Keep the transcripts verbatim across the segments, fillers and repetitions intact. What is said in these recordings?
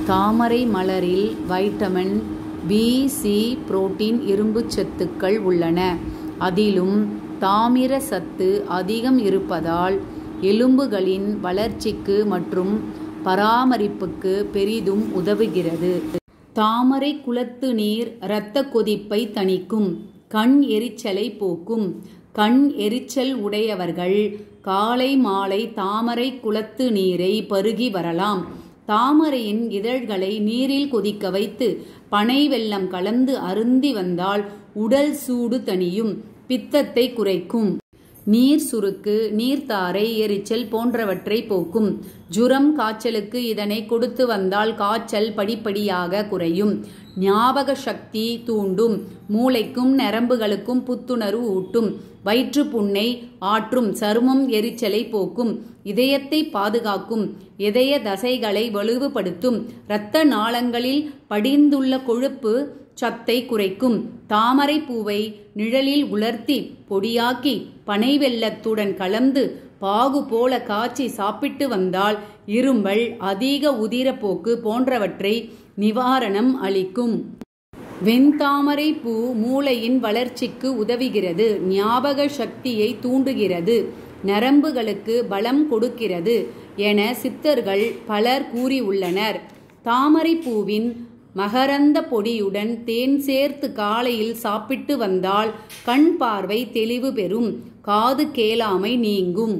தாமரை மலரில் vitamin B, C, protein, இரும்புச் சத்துக்கள் உள்ளன. அதிலும் தாமிர சத்து அதிகம் இருப்பதால் எலும்புகளின் வளர்ச்சிக்கு மற்றும் பராமரிப்புக்கு பெரிதும் உதவுகிறது. தாமரை குளத்து நீர் இரத்த கொதிப்பை தணிக்கும், கண் எரிச்சலை போக்கும். கண் எரிச்சல் உடையவர்கள் காலை மாலை தாமரை குளத்து நீரை பருகி வரலாம். தாமரையின் இதழ்களை நீரில் கொதிக்க வைத்து பனை வெல்லம் கலந்து அருந்தி வந்தால் உடல் சூடு தணியும், பித்தத்தை குறைக்கும். நீர் சுருக்கு, நீர்த்தாரை, எரிச்சல் போன்றவற்றை போக்கும். ஜுரம், காய்ச்சலுக்கு இதனை கொடுத்து வந்தால் காய்ச்சல் படிப்படியாக குறையும். ஞாபக சக்தி தூண்டும், மூளைக்கும் நரம்புகளுக்கும் புத்துணர்வு ஊட்டும், வயிற்று புண்ணை ஆற்றும், சருமம் எரிச்சலை போக்கும், இதயத்தை பாதுகாக்கும், இதய தசைகளை வலுவுபடுத்தும், இரத்த நாளங்களில் படிந்துள்ள கொழுப்பு சத்தை குறைக்கும். தாமரை பூவை நிழலில் உலர்த்தி பொடியாக்கி பனை வெல்லத்துடன் கலந்து பாகு போல காய்ச்சி சாப்பிட்டு வந்தால் இருமல், அதிக உதிரப்போக்கு போன்றவற்றை நிவாரணம் அளிக்கும். வெண்தாமரை பூ மூளையின் வளர்ச்சிக்கு உதவுகிறது, ஞாபக சக்தியை தூண்டுகிறது, நரம்புகளுக்கு பலம் கொடுக்கிறது என சித்தர்கள் பலர் கூறியுள்ளனர். தாமரை பூவின் மகரந்த பொடியுடன் தேன் சேர்த்து காலையில் சாப்பிட்டு வந்தால் கண் பார்வை தெளிவு பெறும், காது கேளாமை நீங்கும்.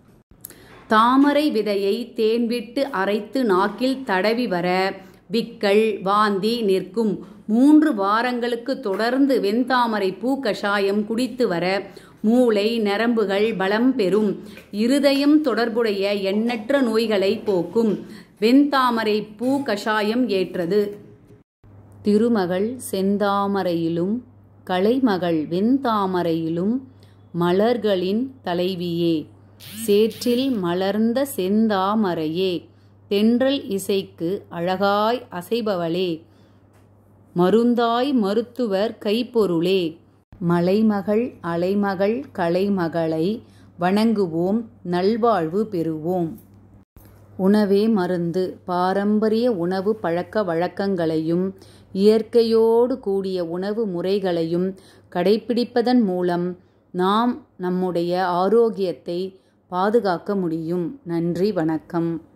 தாமரை விதையை தேன் விட்டு அரைத்து நாக்கில் தடவி வர விக்கல், வாந்தி நிற்கும். மூன்று வாரங்களுக்கு தொடர்ந்து வெண்தாமரை பூ கஷாயம் குடித்து வர மூளை, நரம்புகள் பலம் பெறும், இருதயம் தொடர்புடைய எண்ணற்ற நோய்களை போக்கும். வெண்தாமரை பூ கஷாயம் ஏற்றது. திருமகள் செந்தாமரையிலும் கலைமகள் வெண்தாமரையிலும் மலர்களின் தலைவியே, சேற்றில் மலர்ந்த செந்தாமரையே, தென்றல் இசைக்கு அழகாய் அசைபவளே, மருந்தாய் மருத்துவர் கைப்பொருளே, மலைமகள் அலைமகள் கலைமகளை வணங்குவோம், நல்வாழ்வு பெறுவோம். உணவே மருந்து. பாரம்பரிய உணவு பழக்க வழக்கங்களையும் இயற்கையோடு கூடிய உணவு முறைகளையும் கடைபிடிப்பதன் மூலம் நாம் நம்முடைய ஆரோக்கியத்தை பாதுகாக்க முடியும். நன்றி, வணக்கம்.